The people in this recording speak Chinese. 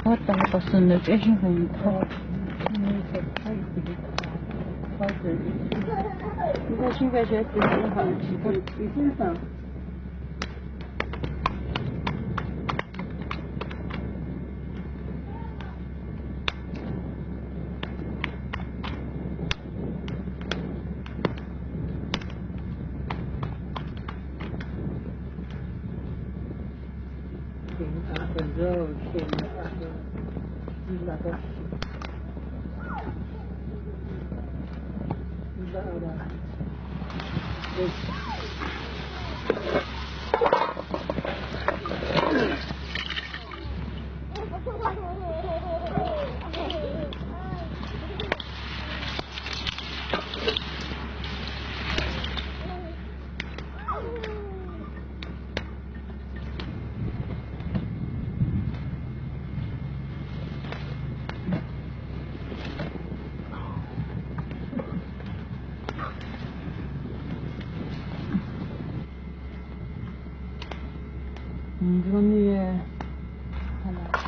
왔다 갔다 쓰는데 깨시니까. 你看现在学自己好，有精神。点大的肉，点大的鸡那个，那个， 这个女的，看到。